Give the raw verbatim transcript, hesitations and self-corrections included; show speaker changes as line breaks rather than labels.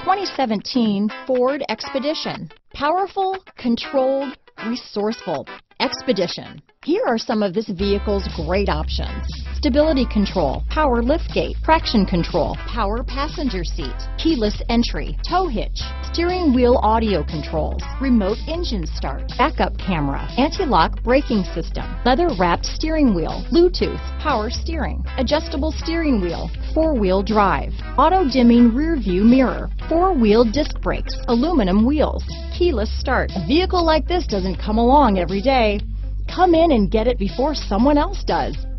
twenty seventeen Ford Expedition. Powerful, controlled, resourceful. Expedition. Here are some of this vehicle's great options: stability control, power liftgate, traction control, power passenger seat, keyless entry, tow hitch, steering wheel audio controls, remote engine start, backup camera, anti-lock braking system, leather wrapped steering wheel, Bluetooth, power steering, adjustable steering wheel, four-wheel drive, auto dimming rear view mirror, four-wheel disc brakes, aluminum wheels, keyless start. A vehicle like this doesn't come along every day. Come in and get it before someone else does.